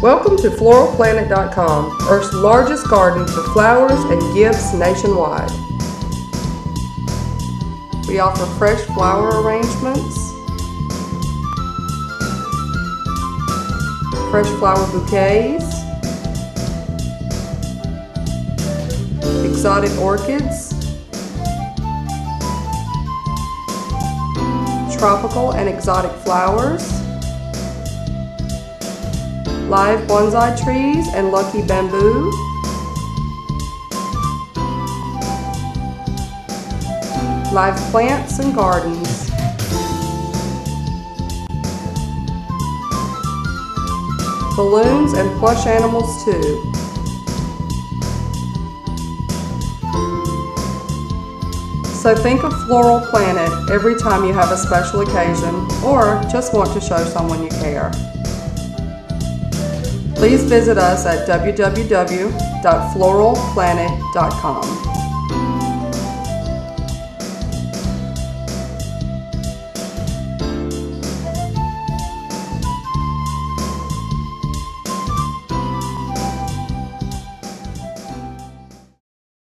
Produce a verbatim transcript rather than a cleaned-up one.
Welcome to floral planet dot com, Earth's largest garden for flowers and gifts nationwide. We offer fresh flower arrangements, fresh flower bouquets, exotic orchids, tropical and exotic flowers, live bonsai trees and lucky bamboo, live plants and gardens, balloons and plush animals too. So think of Floral Planet every time you have a special occasion or just want to show someone you care. Please visit us at w w w dot floral planet dot com.